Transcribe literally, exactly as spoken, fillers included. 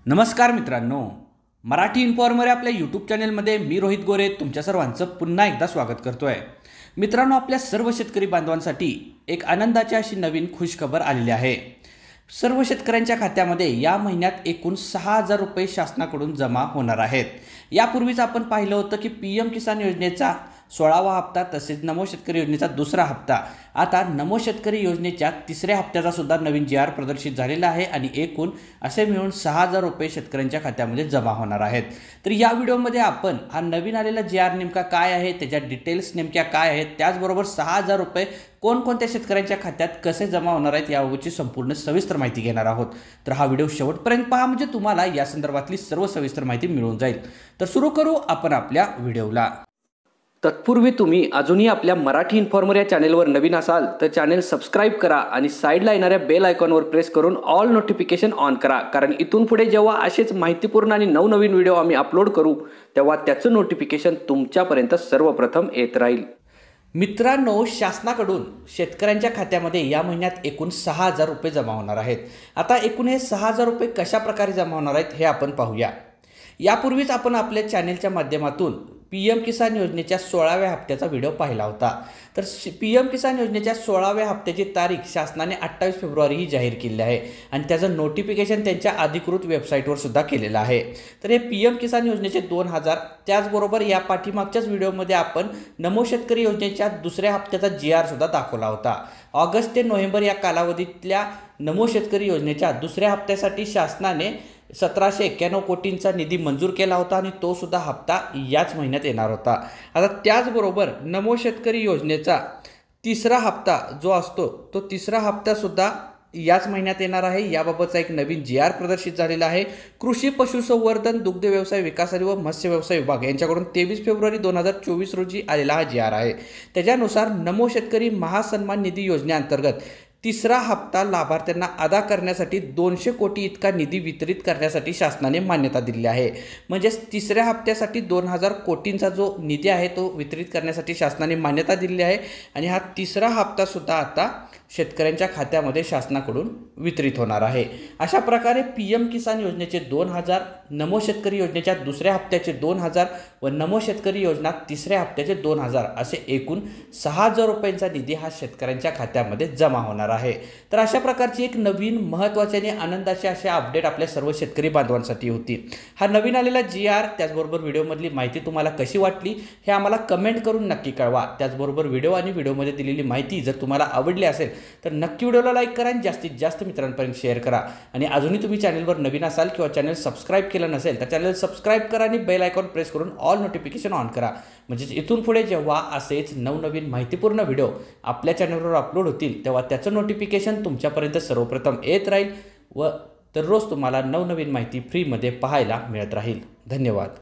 नमस्कार मित्रांनो, मराठी इन्फॉर्मर आपल्या यूट्यूब चॅनलमध्ये मी रोहित गोरे तुमच्या सर्वांचं पुन्हा एकदा स्वागत करतो आहे। मित्रांनो, आपल्या सर्व शेतकरी बांधवांसाठी एक आनंदाची अशी नवीन खुशखबर आलेली आहे। सर्व शेतकऱ्यांच्या खात्यामध्ये या महिन्यात एकूण सहा हजार रुपये शासनाकडून जमा होणार आहेत। यापूर्वीच आपण पाहिलं होतं की पी एम किसान योजनेचा सोळावा हप्ता तसेच नमो शेतकरी योजनेचा दुसरा हप्ता, आता नमो शेतकरी योजनेच्या तिसऱ्या हप्त्याचा सुद्धा नवीन जी आर प्रदर्शित झालेला आहे आणि एकूण असे मिळून सहा हजार रुपये शेतकऱ्यांच्या खात्यामध्ये जमा होणार आहेत। तर या व्हिडिओमध्ये आपण हा नवीन आलेला जी आर नेमका काय आहे, त्याच्या डिटेल्स नेमक्या काय आहेत, त्याचबरोबर सहा हजार रुपये कोणकोणत्या शेतकऱ्यांच्या खात्यात कसे जमा होणार आहेत याबाबतची संपूर्ण सविस्तर माहिती घेणार आहोत। तर हा व्हिडिओ शेवटपर्यंत पहा, म्हणजे तुम्हाला या संदर्भातली सर्व सविस्तर माहिती मिळून जाईल। तर सुरू करू आपण आपल्या व्हिडिओला। तत्पूर्वी तुम्ही अजूनही आपल्या मराठी इन्फॉर्मर या चॅनलवर नवीन असाल तर चॅनल सबस्क्राईब करा आणि साईडला येणाऱ्या बेल आयकॉनवर प्रेस करून ऑल नोटिफिकेशन ऑन करा, कारण इथून पुढे जेव्हा असेच माहितीपूर्ण आणि नवनवीन व्हिडिओ आम्ही अपलोड करू तेव्हा त्याचं नोटिफिकेशन तुमच्यापर्यंत सर्वप्रथम येत राहील। मित्रांनो, शासनाकडून शेतकऱ्यांच्या खात्यामध्ये या महिन्यात एकूण सहा हजार रुपये जमा होणार आहेत। आता एकूण हे सहा हजार रुपये कशा प्रकारे जमा होणार आहेत हे आपण पाहूया। यापूर्वीच आपण आपल्या चॅनलच्या माध्यमातून पी एम किसान योजनेच्या सोळाव्या हप्त्याचा व्हिडिओ पाहिला होता। तर पी एम किसान योजनेच्या सोळाव्या हप्त्याची तारीख शासनाने अठ्ठावीस फेब्रुवारी ही जाहीर केली आहे आणि त्याचं नोटिफिकेशन त्यांच्या अधिकृत वेबसाईटवर सुद्धा केलेलं आहे। तर हे पी एम किसान योजनेचे दोन हजार, त्याचबरोबर या पाठीमागच्याच व्हिडिओमध्ये आपण नमो शेतकरी योजनेच्या दुसऱ्या हप्त्याचा जी आर सुद्धा दाखवला होता। ऑगस्ट ते नोव्हेंबर या कालावधीतल्या नमो शेतकरी योजनेच्या दुसऱ्या हप्त्यासाठी शासनाने सतराशे एक्क्याण्णव कोटींचा निधी मंजूर केला होता आणि तो सुद्धा हप्ता याच महिन्यात येणार होता। आता त्याचबरोबर नमो शेतकरी योजनेचा तिसरा हप्ता जो असतो तो तिसरा हप्तासुद्धा याच महिन्यात येणार आहे। याबाबतचा एक नवीन जी आर प्रदर्शित झालेला आहे। कृषी पशुसंवर्धन, दुग्ध व्यवसाय विकास व मत्स्य व्यवसाय विभाग यांच्याकडून तेवीस फेब्रुवारी दोन हजार चोवीस रोजी आलेला हा जी आर आहे। त्याच्यानुसार नमो शेतकरी महासन्मान निधी योजनेअंतर्गत तिसरा हप्ता लाभार्थ्यांना अदा करण्यासाठी दोनशे कोटी इतका निधी वितरित करण्यासाठी शासनाने मान्यता दिली आहे। म्हणजेच तिसऱ्या हप्त्यासाठी दोन हजार कोटींचा जो निधी आहे तो वितरित करण्यासाठी शासनाने मान्यता दिली आहे आणि हा तिसरा हप्तासुद्धा आता शेतकऱ्यांच्या खात्यामध्ये शासनाकडून वितरित होणार आहे। अशा प्रकारे पी एम किसान योजनेचे दोन हजार, नमो शेतकरी योजनेच्या दुसऱ्या हप्त्याचे दोन हजार व नमो शेतकरी योजना तिसऱ्या हप्त्याचे दोन हजार असे एकूण सहा हजार रुपयांचा निधी हा शेतकऱ्यांच्या खात्यामध्ये जमा होणार आहे। तर अशा प्रकारची एक नवीन महत्त्वाची आणि आनंदाची अशी अपडेट आपल्या सर्व शेतकरी बांधवांसाठी होती। हा नवीन आलेला जी आर, त्याचबरोबर व्हिडिओमधली माहिती तुम्हाला कशी वाटली हे आम्हाला कमेंट करून नक्की कळवा। त्याचबरोबर व्हिडिओ आणि व्हिडिओमध्ये दिलेली माहिती जर तुम्हाला आवडली असेल तर नक्की व्हिडिओला लाईक करा आणि जास्तीत जास्त मित्रांपर्यंत शेअर करा। आणि अजूनही तुम्ही चॅनलवर नवीन असाल किंवा चॅनल सबस्क्राईब केलं नसेल तर चॅनल सबस्क्राईब करा आणि बेल आयकॉन प्रेस करून ऑल नोटिफिकेशन ऑन करा, म्हणजे इथून पुढे जेव्हा असेच नवनवीन माहितीपूर्ण व्हिडिओ आपल्या चॅनलवर अपलोड होतील तेव्हा त्याचं नोटिफिकेशन तुमच्यापर्यंत सर्वप्रथम येत राहील व दररोज तुम्हाला नवनवीन माहिती फ्रीमध्ये पाहायला मिळत राहील। धन्यवाद।